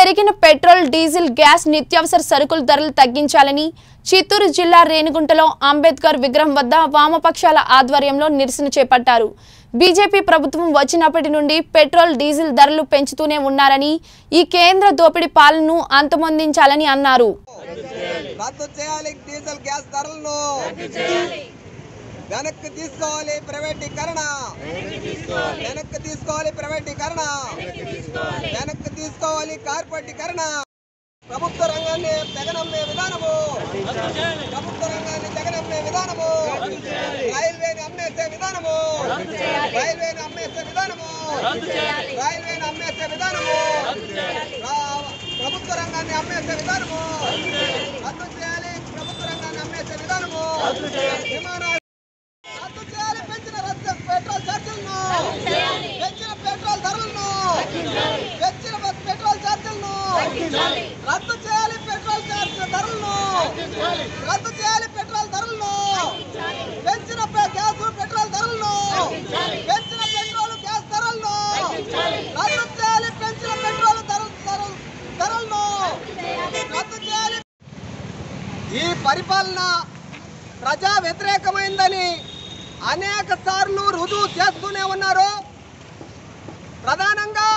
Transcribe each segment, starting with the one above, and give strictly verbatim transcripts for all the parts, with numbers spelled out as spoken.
పెరిగిన petrol diesel gas నిత్యావసర సరుకుల ధరలు తగ్గించాలని చిత్తూరు జిల్లా రేణిగుంటలో అంబేద్కర్ విగ్రహం వద్ద వామపక్షాల ఆధ్వర్యంలో నిరసన చేపట్టారు। బీజేపీ ప్రభుత్వం వచ్చినప్పటి నుండి పెట్రోల్ డీజిల్ ధరలు పెంచుతూనే ఉన్నారని ఈ కేంద్ర దోపిడీ పాలనను అంతమొందించాలని అన్నారు। రద్దు చేయాలి డీజిల్ గ్యాస్ ధరలను వెనక్కి తీసుకోవాలి ప్రైవేటీకరణ వెనక్కి తీసుకోవాలి ప్రైవేటీకరణ వెనక్కి తీసుకోవాలి కార్పొరేటీకరణ ప్రభుత్వ రంగాన్ని తెగనమ్మే విధానము ప్రభుత్వ రంగాన్ని తెగనమ్మే విధానము రైల్వేని అమ్మేసే విధానము రైల్వేని అమ్మేసే విధానము రైల్వేని అమ్మేసే విధానము ప్రభుత్వ రంగాన్ని అమ్మేసే విధానము రద్దు చేయాలి ప్రభుత్వ రంగాన్ని అమ్మేసే విధానము విమానాలు రద్దు చేయాలి పెంచిన రద్దు పెట్రోల్ ఛార్జీలను పెంచిన పెట్రోల్ ధరలను పెంచిన పెట్రోల్ ఛార్జీలను రద్దు చేయాలి పెట్రోల్ ఛార్జ్ ధరలను రద్దు చేయాలి పెట్రోల్ ధరలను పెంచిన గ్యాస్ పెట్రోల్ ధరలను పెంచిన పెట్రోల్ గ్యాస్ ధరలను రద్దు చేయాలి పెంచిన పెట్రోల్ ధరలను రద్దు చేయాలి। ఈ పరిపాలన ప్రజా వ్యతిరేకమైందని అనేక సార్లు రుజువు చేస్తూనే ఉన్నారు। ప్రధానంగా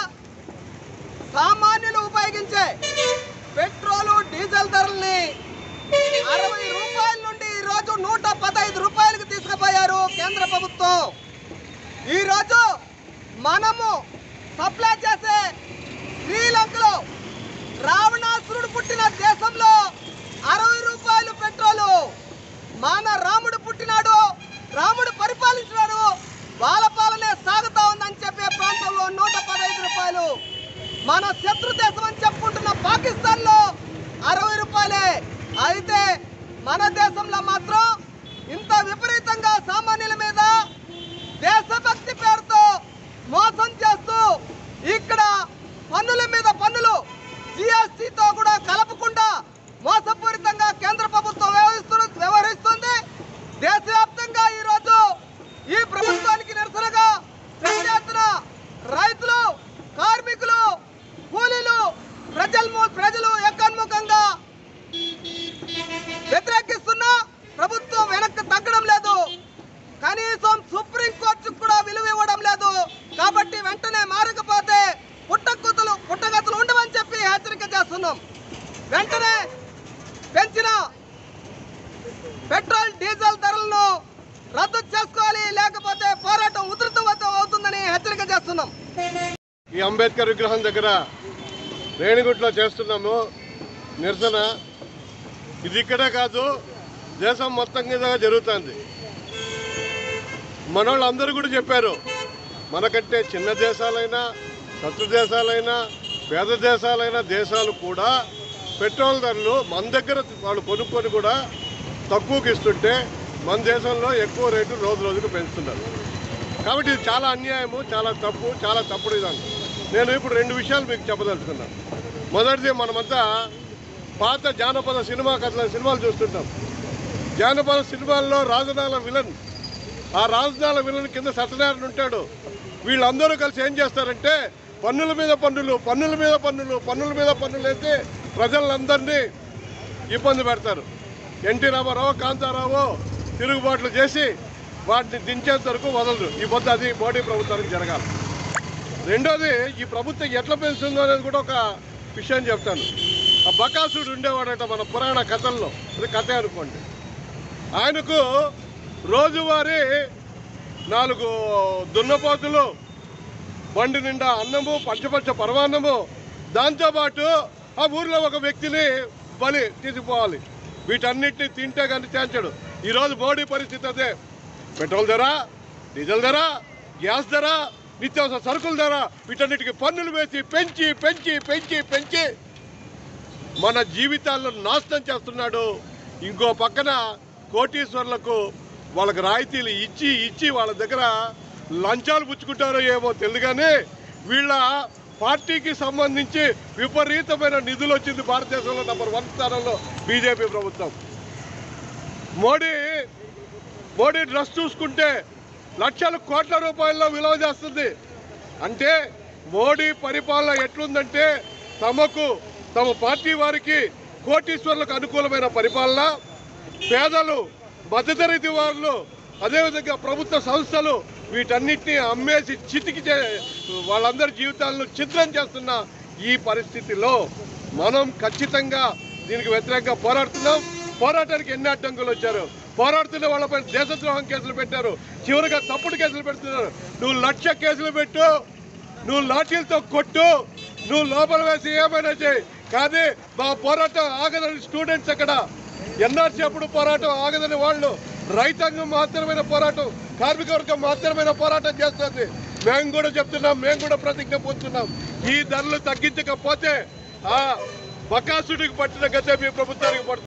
సామాన్యులు ఉపయోగించే పెట్రోలు డీజిల్ ధరల్ని అరవై రూపాయల నుండి ఈరోజు నూట పదహైదు రూపాయలకు తీసుకుపోయారు కేంద్ర ప్రభుత్వం। ఈరోజు మనము సప్లై చేసే శ్రీలంకలో రావణాసురుడు పుట్టిన దేశంలో అరవై రూపాయలు పెట్రోలు మన రాముడు పుట్టినాడు రాముడు పరిపాలించినాడు వాళ్ళ పాలనే సాగుతా ఉందని చెప్పే ప్రాంతంలో నూట పదహైదు రూపాయలు మన శత్రు దేశం అని చెప్పుకుంటున్న పాకిస్తాన్ లో అరవై రూపాయలే అయితే మన దేశంలో మాత్రం ఇంత విపరీతంగా సామాన్యుల మీద దేశభక్తి పేరుతో మోసం చేస్తూ ఇక్కడ పన్నుల మీద పన్నులు జిఎస్టీతో కూడా కలపకుండా మోసపూరితంగా కేంద్ర ప్రభుత్వం వ్యవహరిస్తు వ్యవహరిస్తుంది। దేశవ్యాప్తంగా ఈరోజు ఈ ప్రభుత్వానికి నిరసనగా పెద్ద ఎత్తున రైతులు కార్మికులు కూలీలు ప్రజలు ప్రజలు ఏకోన్ముఖంగా వ్యతిరేకిస్తున్నా ప్రభుత్వం వెనక్కి తగ్గడం లేదు, కనీసం సుప్రీంకోర్టుకు కూడా విలువ ఇవ్వడం లేదు। కాబట్టి వెంటనే మారకపోతే పుట్టగతులు పుట్టగతులు ఉండవని చెప్పి హెచ్చరిక చేస్తున్నాం। వెంటనే పెంచిన పెట్రోల్ డీజిల్ ధరలను రద్దు చేసుకోవాలి, లేకపోతే పోరాటం ఉధృతం అవుతుందని హెచ్చరిక చేస్తున్నాం। ఈ అంబేద్కర్ విగ్రహం దగ్గర రేణిగుంటలో చేస్తున్నాము నిరసన। ఇది ఇక్కడే కాదు దేశం మొత్తం మీద జరుగుతుంది। మనోళ్ళందరూ కూడా చెప్పారు మనకంటే చిన్న దేశాలైనా శత్రు దేశాలైనా పేద దేశాలైన దేశాలు కూడా పెట్రోల్ ధరలు మన దగ్గర వాళ్ళు కొనుక్కొని కూడా తక్కువకి ఇస్తుంటే మన దేశంలో ఎక్కువ రేటు రోజు రోజుకు పెంచుతున్నారు। కాబట్టి ఇది చాలా అన్యాయము, చాలా తప్పు, చాలా తప్పుడు విధానం। నేను ఇప్పుడు రెండు విషయాలు మీకు చెప్పదలుచుకున్నాను। మొదటిది మనమంతా పాత జానపద సినిమా కథల సినిమాలు చూస్తుంటాం। జానపద సినిమాల్లో రాజనాల విలన్, ఆ రాజనాల విలన్ కింద సత్యనారాయణ ఉంటాడు। వీళ్ళందరూ కలిసి ఏం చేస్తారంటే పన్నుల మీద పన్నులు పన్నుల మీద పన్నులు పన్నుల మీద పన్నులు వేసి ప్రజలందరినీ ఇబ్బంది పెడతారు। ఎన్టీ రామారావు కాంతారావు తిరుగుబాట్లు చేసి వాటిని దించేంత వరకు వదలరు। ఈ పొద్దు అది మోడీ ప్రభుత్వానికి జరగాలి। రెండోది ఈ ప్రభుత్వం ఎట్లా పెంచుతుందో అనేది కూడా ఒక విషయం చెప్తాను। ఆ బకాసుడు ఉండేవాడట మన పురాణ కథల్లో, అది కథే అనుకోండి। ఆయనకు రోజువారీ నాలుగు దున్నపోతులు, బండి నిండా అన్నము, పంచపంచ పరమాన్నము, దాంతోపాటు ఆ ఊర్లో ఒక వ్యక్తిని బలి తీసుకుపోవాలి। వీటన్నిటిని తింటే కానీ తేల్చాడు। ఈరోజు మోడీ పరిస్థితి అదే। పెట్రోల్ ధర, డీజిల్ ధర, గ్యాస్ ధర, నిత్యావసర సరుకుల ధర, వీటన్నిటికీ పన్నులు వేసి పెంచి పెంచి పెంచి పెంచి మన జీవితాలను నాశనం చేస్తున్నాడు। ఇంకో పక్కన కోటీశ్వర్లకు వాళ్ళకి రాయితీలు ఇచ్చి ఇచ్చి వాళ్ళ దగ్గర లంచాలు పుచ్చుకుంటారో ఏమో తెలియదు, కానీ వీళ్ళ పార్టీకి సంబంధించి విపరీతమైన నిధులు వచ్చింది। భారతదేశంలో నంబర్ వన్ స్థానంలో బీజేపీ ప్రభుత్వం। మోడీ మోడీ డ్రెస్ చూసుకుంటే లక్షల కోట్ల రూపాయల్లో విలువ చేస్తుంది। అంటే మోడీ పరిపాలన ఎట్లుందంటే తమకు తమ పార్టీ వారికి కోటీశ్వర్లకు అనుకూలమైన పరిపాలన, పేదలు మధ్యతరగతి వాళ్ళు అదేవిధంగా ప్రభుత్వ సంస్థలు వీటన్నిటిని అమ్మేసి చితికి వాళ్ళందరి జీవితాలను ఛిద్రం చేస్తున్న ఈ పరిస్థితిలో మనం ఖచ్చితంగా దీనికి వ్యతిరేకంగా పోరాడుతున్నాం. పోరాటానికి ఎన్ని అడ్డంకులు వచ్చారు, పోరాడుతున్న వాళ్ళపై దేశద్రోహం కేసులు పెట్టారు, చివరిగా తప్పుడు కేసులు పెడుతున్నారు. నువ్వు లక్ష కేసులు పెట్టు, నువ్వు లాఠీలతో కొట్టు, నువ్వు లోపల వేసి ఏమైనా చేయి, కానీ మా పోరాటం ఆగదని స్టూడెంట్స్ అక్కడ ఎన్ఆర్సీ అప్పుడు పోరాటం ఆగదని వాళ్ళు, రైతాంగం మాత్రమైన పోరాటం, కార్మిక వర్గం మాత్రమైన పోరాటం చేస్తుంది. మేము కూడా చెప్తున్నాం, మేము కూడా ప్రతిజ్ఞ పొందుతున్నాం. ఈ ధరలు తగ్గించకపోతే ఆ బకాసుడికి పట్టిన గతే మీ ప్రభుత్వానికి పడుతుంది.